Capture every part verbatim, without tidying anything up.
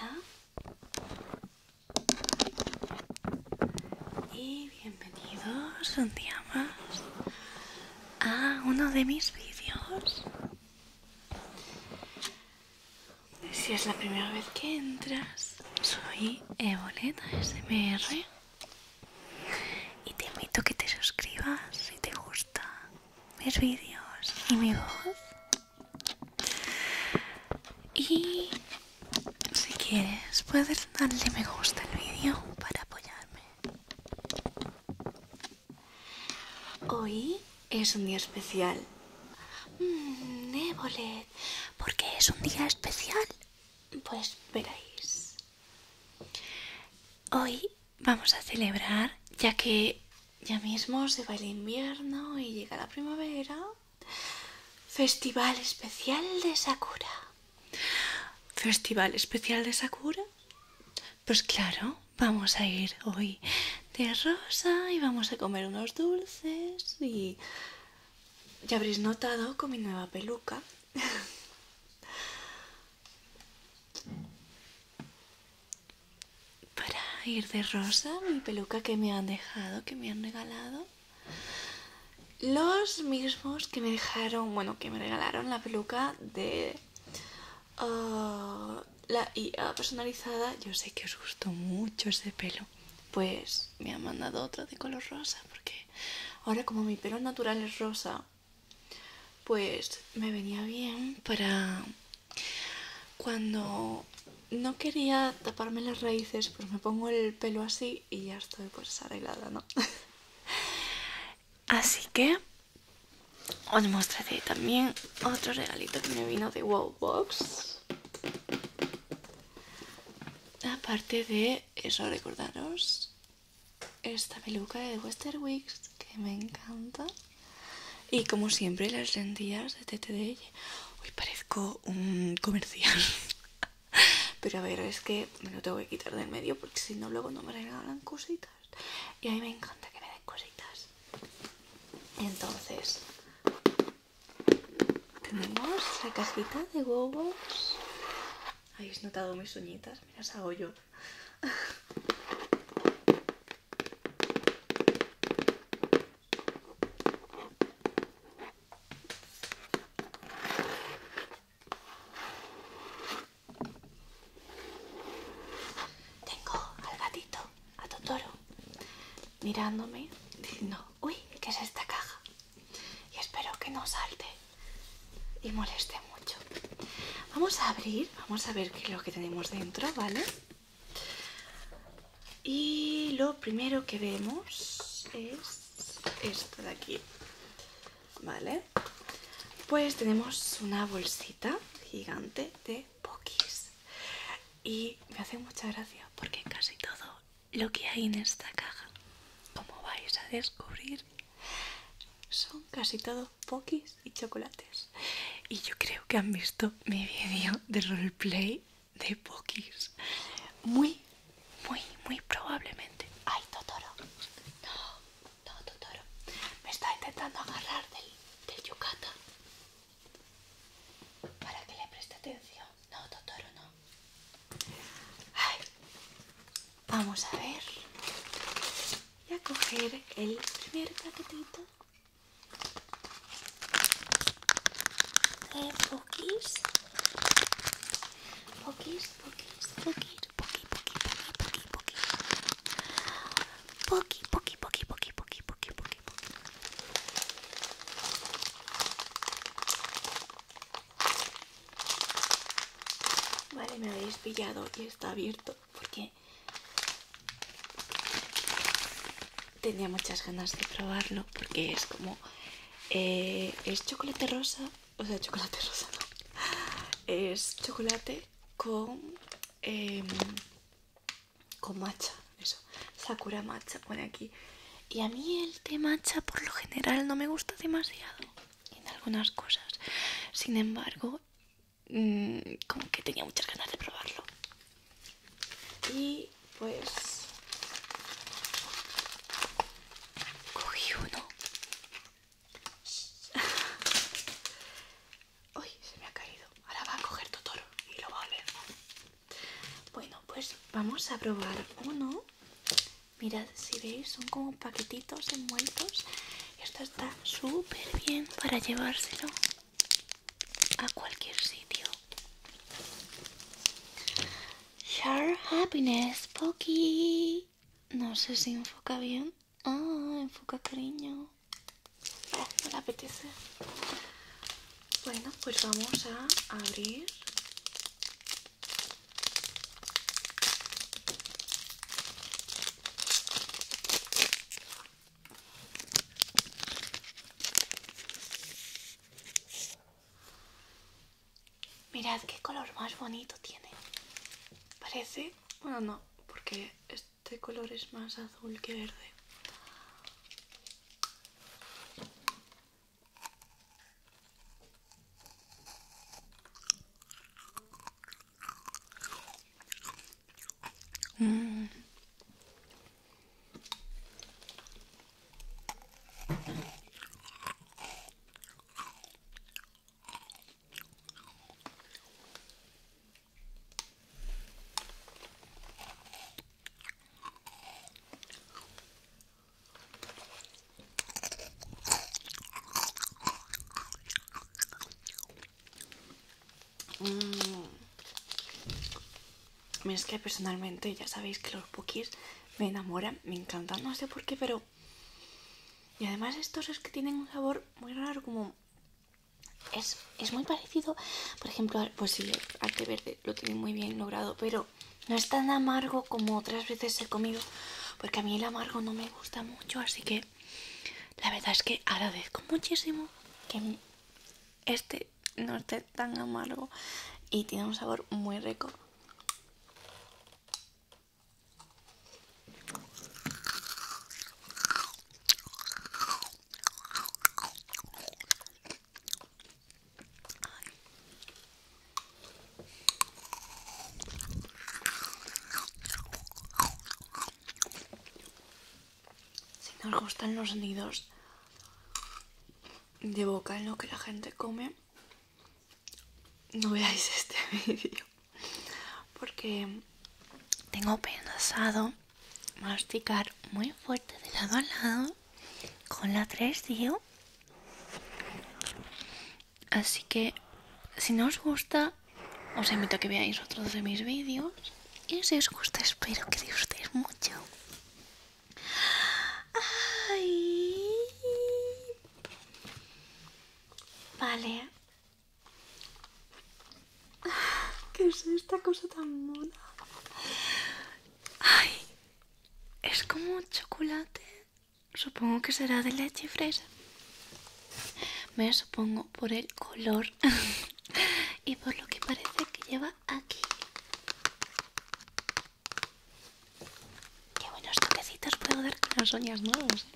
Hola y bienvenidos un día más a uno de mis vídeos. Si es la primera vez que entras, soy Evolet A S M R y te invito a que te suscribas si te gustan mis vídeos y mi voz. Y si quieres puedes darle me gusta al vídeo para apoyarme. Hoy es un día especial. Mmm, Evolet, ¿por qué es un día especial? Pues veréis. Hoy vamos a celebrar, ya que ya mismo se va el invierno y llega la primavera, Festival Especial de Sakura. ¿Festival Especial de Sakura? Pues claro, vamos a ir hoy de rosa y vamos a comer unos dulces y ya habréis notado con mi nueva peluca. Para ir de rosa, mi peluca que me han dejado, que me han regalado. Los mismos que me dejaron, bueno, que me regalaron la peluca de uh, la I A personalizada. Yo sé que os gustó mucho ese pelo. Pues me han mandado otra de color rosa, porque ahora como mi pelo natural es rosa, pues me venía bien para cuando no quería taparme las raíces, pues me pongo el pelo así y ya estoy pues arreglada, ¿no? Así que os mostraré también otro regalito que me vino de Wow Box. Aparte de eso, recordaros esta peluca de Western Wigs que me encanta. Y como siempre, las lentillas de T T D. Hoy parezco un comercial. Pero a ver, es que me lo tengo que quitar del medio porque si no luego no me regalan cositas. Y a mí me encanta que me den cositas. Entonces, tenemos la cajita de huevos. ¿Habéis notado mis uñitas? Mira, las hago yo. Tengo al gatito, a Totoro, mirándome, diciendo, uy, ¿qué es esta caja? Y espero que no salte y moleste mucho. Vamos a abrir, vamos a ver qué es lo que tenemos dentro, ¿vale? Y lo primero que vemos es esto de aquí, ¿vale? Pues tenemos una bolsita gigante de Pokis. Y me hace mucha gracia porque casi todo lo que hay en esta caja, como vais a descubrir, son casi todo Pokis y chocolates. Y yo creo que han visto mi vídeo de roleplay de Pokis. Muy, muy, muy probablemente. ¡Ay, Totoro! No, no, Totoro. Me está intentando agarrar del, del yukata. Para que le preste atención. No, Totoro, no. Ay. Vamos a ver. Voy a coger el primer paquetito de Pokis. Pokis, Pokis, Pokis, Poki, Poki, Poki, Poki, Poki, Poki, Poki, Poki, Poki, Poki, Poki, Poki. Vale, me habéis pillado y está abierto porque tenía muchas ganas de probarlo porque es como eh, es chocolate rosa, o sea, chocolate rosa no, es chocolate con eh, con matcha, eso, Sakura matcha pone aquí. Y a mí el té matcha por lo general no me gusta demasiado en algunas cosas. Sin embargo, mmm, como que tenía muchas ganas de probarlo. Y pues cogí uno. Uy, se me ha caído. Ahora va a coger Totoro y lo va a oler. Pues pues vamos a probar uno. Mirad, si veis, son como paquetitos envueltos. Esto está súper bien para llevárselo a cualquier sitio. Share happiness, Poki. No sé si enfoca bien. Ah, enfoca, cariño. Oh, no le apetece. Bueno, pues vamos a abrir. Mirad qué color más bonito tiene. Parece... Bueno, no, porque este color es más azul que verde. Mm. Mm. Es que personalmente ya sabéis que los Pokis me enamoran, me encantan, no sé por qué, pero... Y además estos es que tienen un sabor muy raro, como... Es, es muy parecido, por ejemplo, al, pues sí, al té verde lo tiene muy bien logrado, pero no es tan amargo como otras veces he comido, porque a mí el amargo no me gusta mucho, así que la verdad es que agradezco muchísimo que este no esté tan amargo y tiene un sabor muy rico. Si nos gustan los sonidos de boca en lo que la gente come, no veáis este vídeo, porque tengo pensado masticar muy fuerte de lado a lado con la tres D O. Así que si no os gusta, os invito a que veáis otros de mis vídeos, y si os gusta espero que disfrutéis mucho. Ay. Vale. ¿Qué es esta cosa tan mona? Ay, es como chocolate. Supongo que será de leche y fresa. Me supongo por el color y por lo que parece que lleva aquí. Qué buenos toquecitos puedo dar con las uñas nuevas.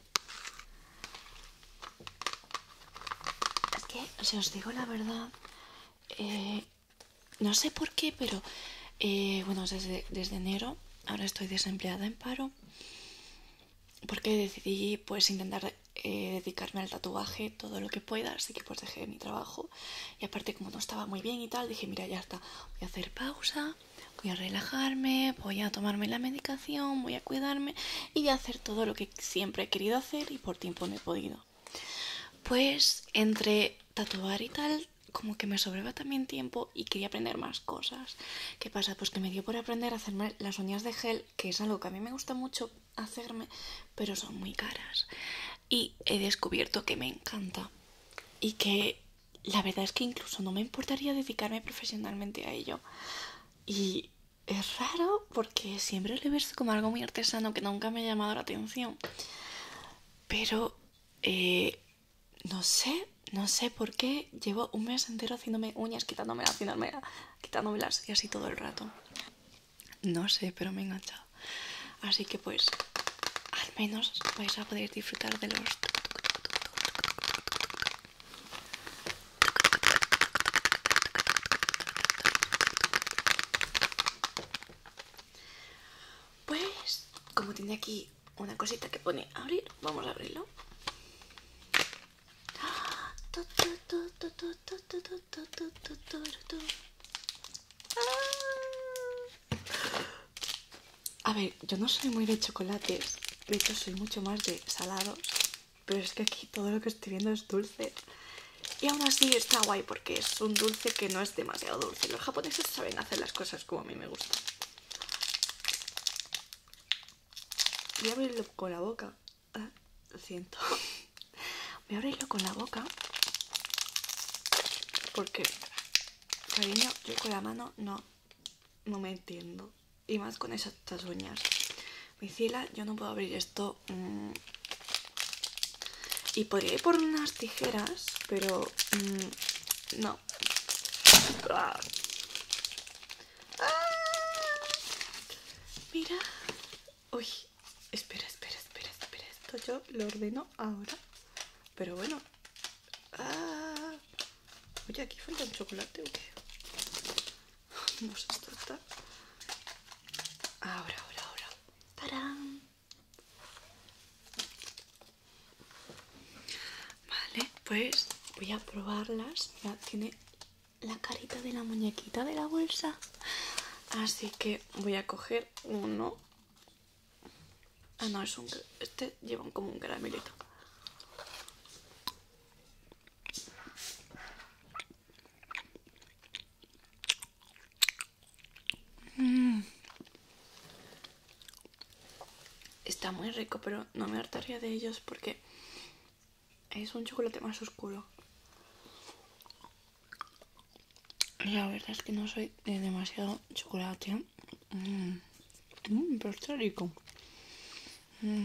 Es que, si os digo la verdad, eh, no sé por qué, pero eh, bueno, desde, desde enero ahora estoy desempleada en paro, porque decidí pues intentar eh, dedicarme al tatuaje todo lo que pueda, así que pues dejé mi trabajo, y aparte como no estaba muy bien y tal, dije mira, ya está, voy a hacer pausa, voy a relajarme, voy a tomarme la medicación, voy a cuidarme y voy a hacer todo lo que siempre he querido hacer y por tiempo no he podido. Pues entre tatuar y tal, como que me sobraba también tiempo y quería aprender más cosas. ¿Qué pasa? Pues que me dio por aprender a hacerme las uñas de gel, que es algo que a mí me gusta mucho hacerme, pero son muy caras. Y he descubierto que me encanta y que la verdad es que incluso no me importaría dedicarme profesionalmente a ello. Y es raro porque siempre lo he visto como algo muy artesano que nunca me ha llamado la atención. Pero... Eh, No sé, no sé por qué llevo un mes entero haciéndome uñas, quitándomelas, quitándomelas, quitándomelas y así todo el rato. No sé, pero me he enganchado. Así que pues, al menos vais a poder disfrutar de los... Pues, como tiene aquí una cosita que pone abrir, vamos a abrirlo. A ver, yo no soy muy de chocolates. De hecho, soy mucho más de salados. Pero es que aquí todo lo que estoy viendo es dulce. Y aún así está guay porque es un dulce que no es demasiado dulce. Los japoneses saben hacer las cosas como a mí me gustan. Voy a abrirlo con la boca. Ah, lo siento. Voy a abrirlo con la boca. Porque, cariño, yo con la mano no, no me entiendo. Y más con esas estas uñas. Mi ciela, yo no puedo abrir esto. Mmm. Y podría ir por unas tijeras, pero mmm, no. Ah. Ah. Mira. Uy, espera, espera, espera, espera. Esto yo lo ordeno ahora. Pero bueno. Ah. Oye, ¿aquí falta un chocolate o qué? No sé, esto está... Ahora, ahora, ahora. ¡Tarán! Vale, pues voy a probarlas. Mira, tiene la carita de la muñequita de la bolsa. Así que voy a coger uno. Ah, no, es un... Este lleva como un caramelito. Mm. Está muy rico, pero no me hartaría de ellos porque es un chocolate más oscuro. La verdad es que no soy de demasiado chocolate. Mm. Mm, pero está rico. Mm.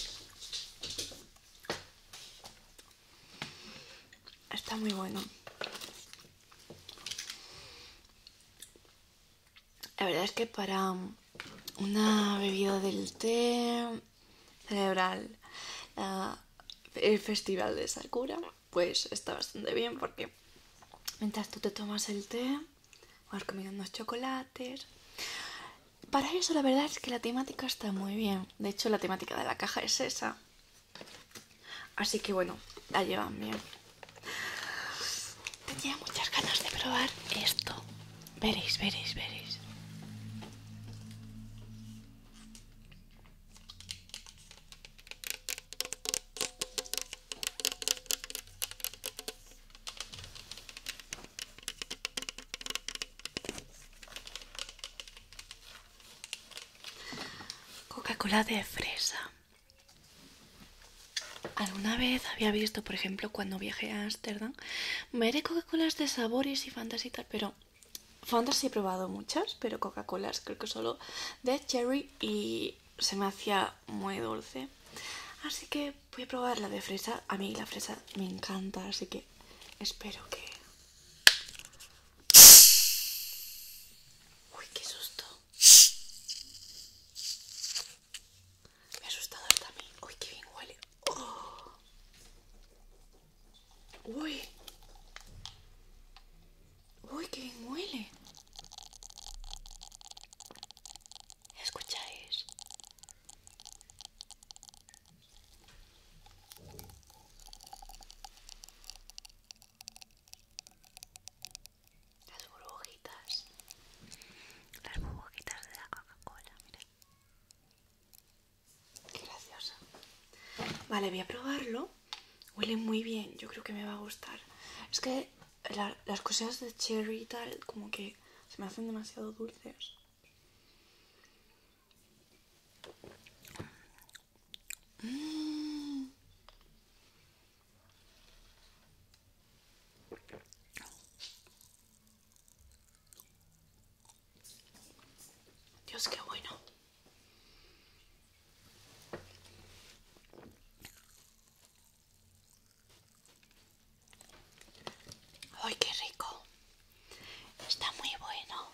Está muy bueno. La verdad es que para una bebida del té, celebrar uh, el festival de Sakura, pues está bastante bien porque mientras tú te tomas el té, vas comiendo unos chocolates. Para eso la verdad es que la temática está muy bien. De hecho, la temática de la caja es esa. Así que bueno, la llevan bien. Tenía muchas ganas de probar esto. Veréis, veréis, veréis. Coca-Cola de fresa. Alguna vez había visto, por ejemplo, cuando viajé a Ámsterdam, veré Coca-Colas de sabores y Fantasy y tal, pero Fantasy he probado muchas, pero Coca-Colas creo que solo de cherry y se me hacía muy dulce. Así que voy a probar la de fresa. A mí la fresa me encanta, así que espero que... Uy, qué susto. Me ha asustado hasta a mí. Uy, qué bien huele. Oh. Uy. Uy, qué bien huele. ¿Escucháis? Las burbujitas. Las burbujitas de la Coca-Cola, mirad. Qué gracioso. Vale, voy a probarlo. Huele muy bien, yo creo que me va a gustar. Es que la, las cosas de cherry y tal, como que se me hacen demasiado dulces. Mm. Dios, qué bueno. Ay, qué rico. Está muy bueno.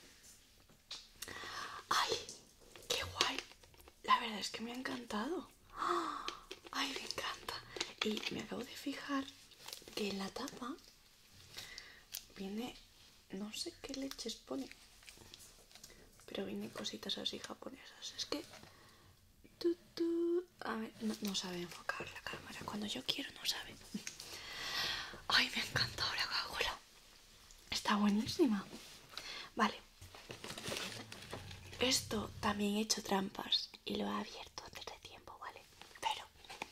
Ay, qué guay. La verdad es que me ha encantado. Ay, me encanta. Y me acabo de fijar que en la tapa viene, no sé qué leches pone, pero vienen cositas así japonesas. Es que tu, tu, a ver, no, no sabe enfocar la cámara. Cuando yo quiero no sabe. Ay, me encanta ahora Coca-Cola. Está buenísima. Vale. Esto también he hecho trampas y lo he abierto antes de tiempo, ¿vale? Pero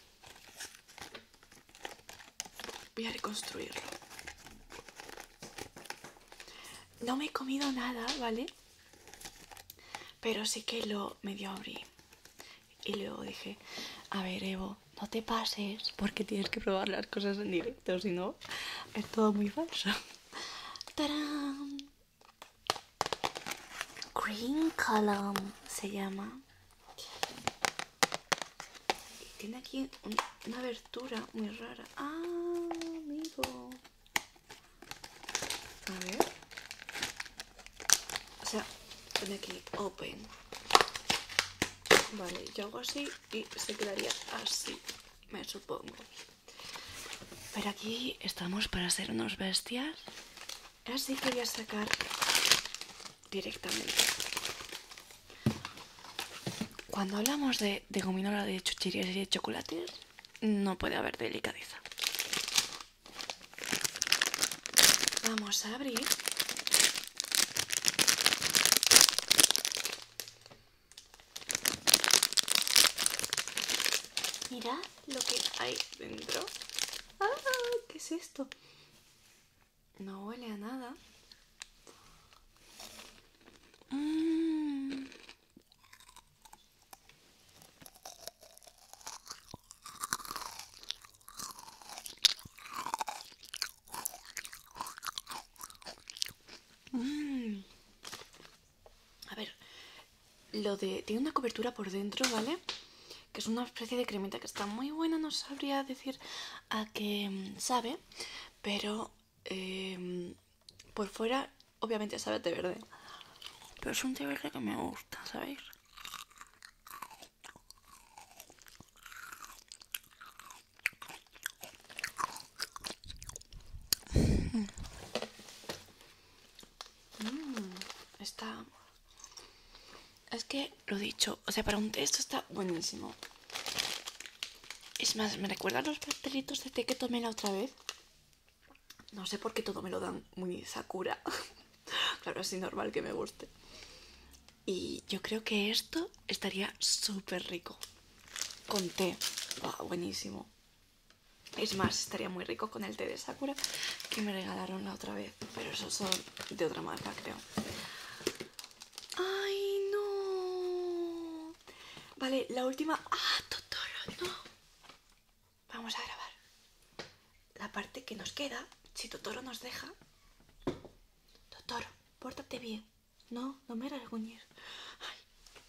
voy a reconstruirlo. No me he comido nada, ¿vale? Pero sí que lo medio abrí. Y luego dije, a ver, Evo, no te pases porque tienes que probar las cosas en directo, si no, es todo muy falso. ¡Tarán! Green Column se llama. Y tiene aquí un, una abertura muy rara. ¡Ah, amigo! A ver. O sea, pone aquí Open. Vale, yo hago así y se quedaría así, me supongo. Pero aquí estamos para ser unos bestias. Así que voy a sacar directamente. Cuando hablamos de, de gominola, de chucherías y de chocolates, no puede haber delicadeza. Vamos a abrir. Mirad lo que hay dentro. ¡Ah! ¿Qué es esto? No huele a nada. Mm. Mm. A ver, lo de... tiene una cobertura por dentro, ¿vale? Que es una especie de cremita que está muy buena, no sabría decir a qué sabe, pero eh, por fuera obviamente sabe a té verde. Pero es un té verde que me gusta, ¿sabéis? Mm, está... Es que, lo dicho, o sea, para un té esto está buenísimo. Es más, me recuerda a los pastelitos de té que tomé la otra vez. No sé por qué todo me lo dan muy Sakura. Claro, es normal que me guste. Y yo creo que esto estaría súper rico con té. Oh, buenísimo. Es más, estaría muy rico con el té de Sakura que me regalaron la otra vez. Pero esos son de otra marca, creo. ¡Ay, no! Vale, la última... ¡Ah, Totoro, no! Vamos a grabar la parte que nos queda, si Totoro nos deja. Totoro, pórtate bien. No, no me rasguñes. Ay.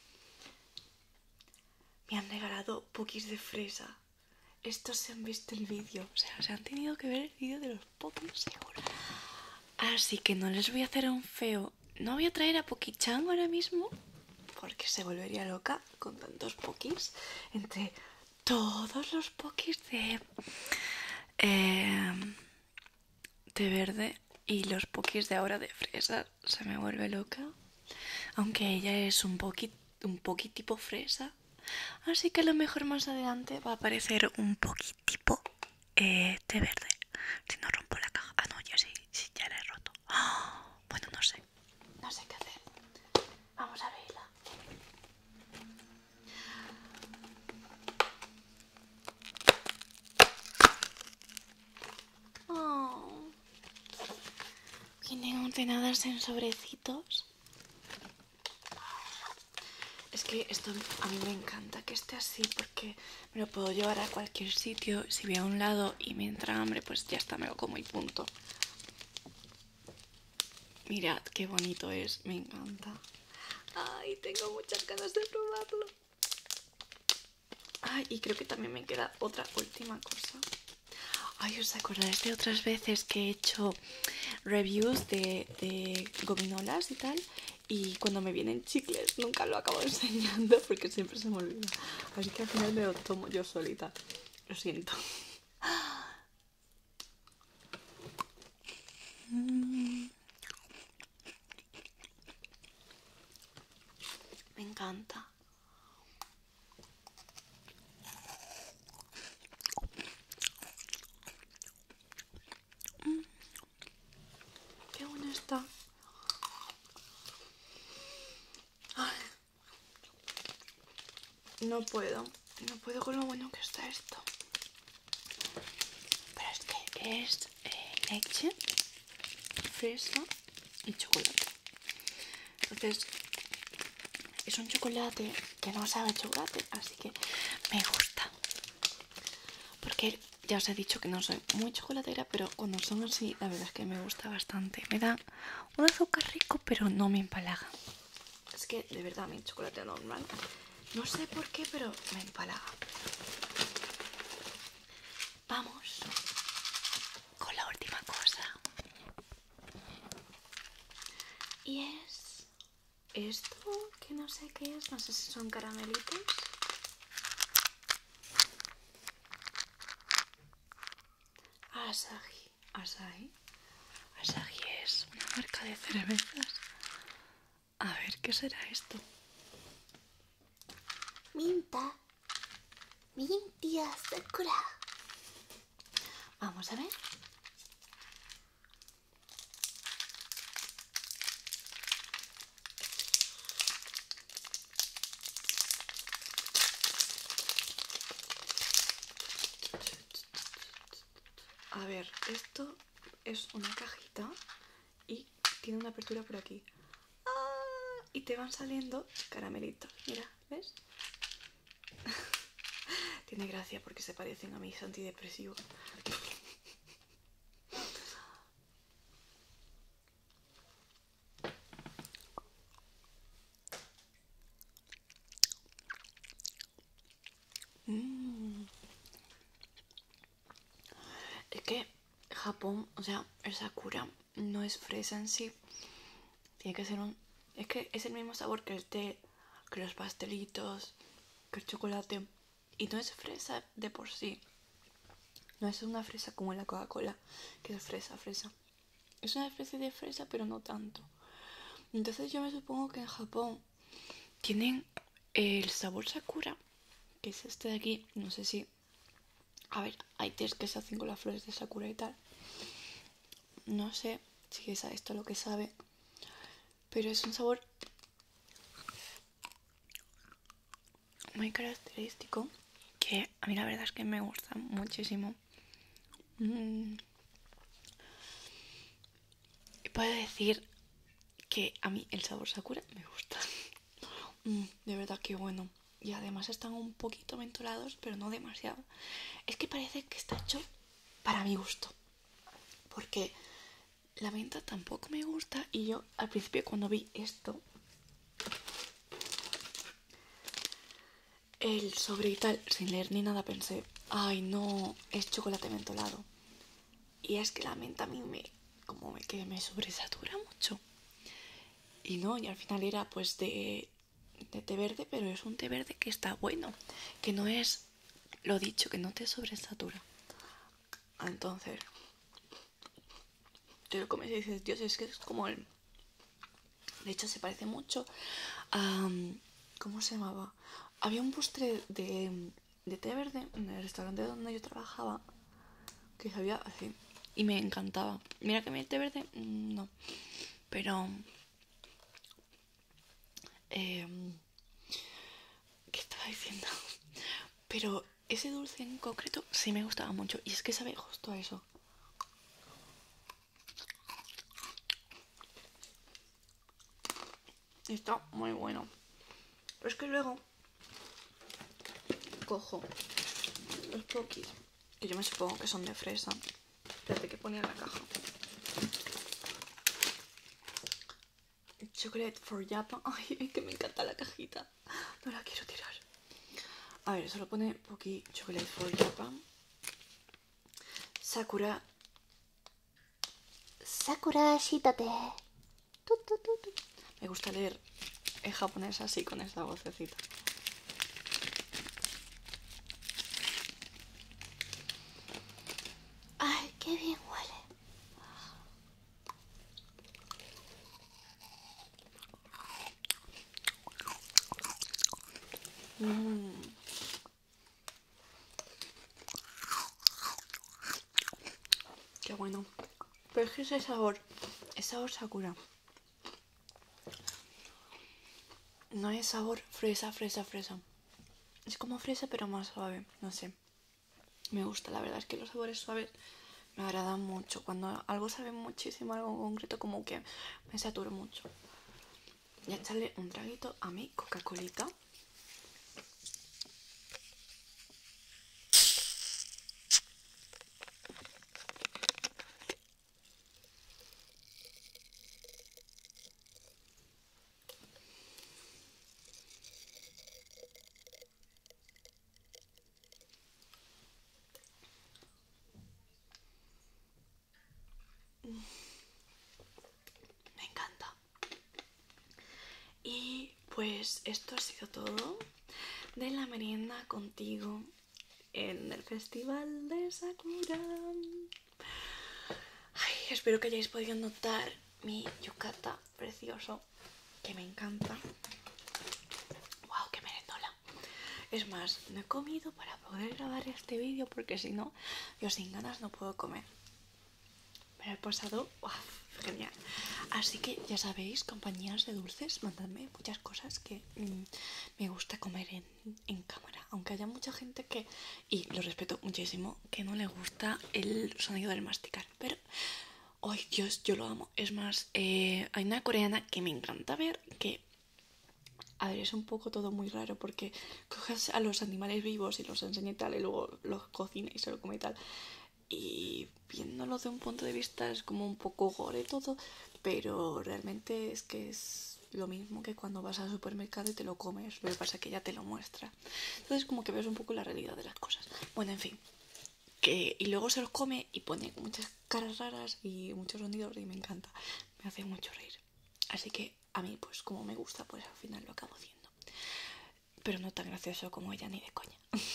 Me han regalado pokis de fresa. Estos se han visto el vídeo. O sea, se han tenido que ver el vídeo de los pokis, seguro. Así que no les voy a hacer un feo. No voy a traer a Pokichan ahora mismo, porque se volvería loca con tantos pokis. Entre todos los pokis de... Eh, de verde y los pokis de ahora de fresa. Se me vuelve loca. Aunque ella es un poqui, un poqui tipo fresa. Así que a lo mejor más adelante va a aparecer un poqui tipo eh, té verde. Si no rompo la caja. Ah, no, ya sí, sí ya la he roto. Oh, bueno, no sé. No sé qué hacer. Vamos a abrirla. Oh. Vienen ordenadas en sobrecitos. Es que esto a mí me encanta que esté así porque me lo puedo llevar a cualquier sitio. Si voy a un lado y me entra hambre, pues ya está, me lo como y punto. Mirad qué bonito es, me encanta. Ay, tengo muchas ganas de probarlo. Ay, y creo que también me queda otra última cosa. Ay, ¿os acordáis de otras veces que he hecho reviews de, de gominolas y tal? Y cuando me vienen chicles nunca lo acabo enseñando porque siempre se me olvida. Así que al final me lo tomo yo solita. Lo siento. Me encanta. Qué bueno está. Ay. no puedo. No puedo con lo bueno que está esto. Pero es que es eh, leche, fresa y chocolate. Entonces es un chocolate que no sabe a chocolate, así que me gusta. Porque ya os he dicho que no soy muy chocolatera, pero cuando son así, la verdad es que me gusta bastante. Me da un azúcar rico, pero no me empalaga. Es que de verdad mi chocolate normal, no sé por qué, pero me empalaga. Vamos con la última cosa. Y es esto, que no sé qué es, no sé si son caramelitos. Asahi. Asahi. Asahi es una marca de cervezas. A ver, ¿qué será esto? Minta. Mintia Sakura. Vamos a ver. A ver, esto es una cajita y tiene una apertura por aquí. ¡Ah! Y te van saliendo caramelitos. Mira, ¿ves? Tiene gracia porque se parecen a mis antidepresivos. Mm. Es que Japón, o sea, el Sakura no es fresa en sí. Tiene que ser un... Es que es el mismo sabor que el té, que los pastelitos, que el chocolate. Y no es fresa de por sí. No es una fresa como en la Coca-Cola, que es fresa, fresa. Es una especie de fresa, pero no tanto. Entonces yo me supongo que en Japón tienen el sabor Sakura, que es este de aquí. No sé si... A ver, hay tés que se hacen con las flores de Sakura y tal. No sé si es a esto lo que sabe, pero es un sabor muy característico que a mí la verdad es que me gusta muchísimo. Mm. Y puedo decir que a mí el sabor Sakura me gusta. Mm, de verdad que bueno. Y además están un poquito mentolados, pero no demasiado. Es que parece que está hecho para mi gusto. Porque la menta tampoco me gusta. Y yo al principio cuando vi esto, el sobre y tal, sin leer ni nada, pensé, ay no, es chocolate mentolado. Y es que la menta a mí me, como me, que me sobresatura mucho. Y no, y al final era pues de, de té verde, pero es un té verde que está bueno. Que no es lo dicho, que no te sobresatura. Entonces, te lo comes y dices, Dios, es que es como el... De hecho, se parece mucho a... ¿Cómo se llamaba? Había un postre de, de té verde en el restaurante donde yo trabajaba que sabía así y me encantaba. Mira que mi té verde, no. Pero... Eh, ¿Qué estaba diciendo? Pero ese dulce en concreto sí me gustaba mucho. Y es que sabe justo a eso. Está muy bueno. Pero es que luego cojo los Pokis, que yo me supongo que son de fresa. Espérate, que ponía en la caja. Chocolate for Japan. Ay, es que me encanta la cajita. No la quiero tirar. A ver, solo pone Poki Chocolate for Japan. Sakura. Sakura Shitate. Tu, tu, tu, tu. Me gusta leer en japonés así, con esa vocecita. Ay, qué bien huele. Mmm. Qué bueno. Pero es que ese sabor, es sabor Sakura. No es sabor fresa, fresa, fresa. Es como fresa pero más suave, no sé. Me gusta, la verdad es que los sabores suaves me agradan mucho. Cuando algo sabe muchísimo, algo en concreto, como que me saturo mucho. Y echarle un traguito a mi Coca-Colita. Me encanta. Y pues esto ha sido todo de la merienda contigo en el Festival de Sakura. Ay, espero que hayáis podido notar mi yukata precioso, que me encanta. Wow, qué merendola. Es más, no he comido para poder grabar este vídeo porque si no, yo sin ganas no puedo comer. Me he pasado, wow, genial. Así que ya sabéis, compañías de dulces, mandadme muchas cosas que mmm, me gusta comer en, en cámara. Aunque haya mucha gente que, y lo respeto muchísimo, que no le gusta el sonido del masticar. Pero, ¡ay, Dios! Yo lo amo. Es más, eh, hay una coreana que me encanta ver que... A ver, es un poco todo muy raro porque coges a los animales vivos y los enseña y tal, y luego los cocina y se lo come y tal. Y viéndolo de un punto de vista es como un poco gore todo, pero realmente es que es lo mismo que cuando vas al supermercado y te lo comes. Lo que pasa es que ya te lo muestra. Entonces como que ves un poco la realidad de las cosas. Bueno, en fin. Que, y luego se los come y pone muchas caras raras y muchos sonidos y me encanta. Me hace mucho reír. Así que a mí, pues como me gusta, pues al final lo acabo haciendo. Pero no tan gracioso como ella ni de coña.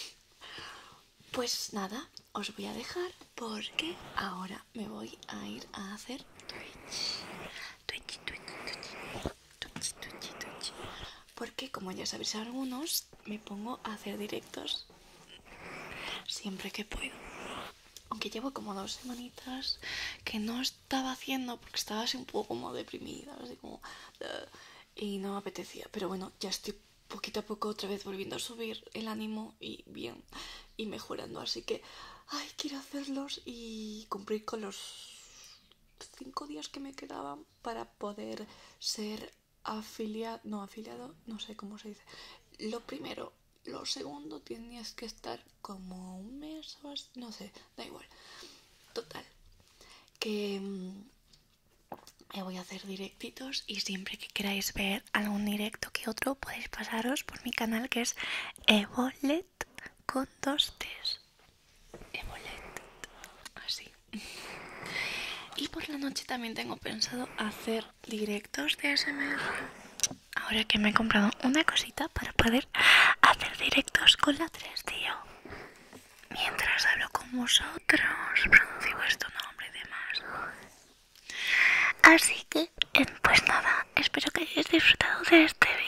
Pues nada, os voy a dejar porque ahora me voy a ir a hacer Twitch. Twitch, Twitch, Twitch, Twitch, Twitch, Twitch. Porque como ya sabéis algunos, me pongo a hacer directos siempre que puedo. Aunque llevo como dos semanitas que no estaba haciendo porque estaba así un poco como deprimida, así como... Uh, y no me apetecía. Pero bueno, ya estoy poquito a poco otra vez volviendo a subir el ánimo y bien, y mejorando. Así que, ay, quiero hacerlos y cumplir con los cinco días que me quedaban para poder ser afiliado, no afiliado, no sé cómo se dice. Lo primero... Lo segundo, tenías que estar como un mes o así, no sé, da igual. Total, que mmm, me voy a hacer directitos y siempre que queráis ver algún directo que otro, podéis pasaros por mi canal que es Evolet con dos T's. Evolet, así. Y por la noche también tengo pensado hacer directos de A S M R. Ahora que me he comprado una cosita para poder hacer directos con la tres D O. Mientras hablo con vosotros, pronuncio vuestro nombre y demás. Así que, pues nada, espero que hayáis disfrutado de este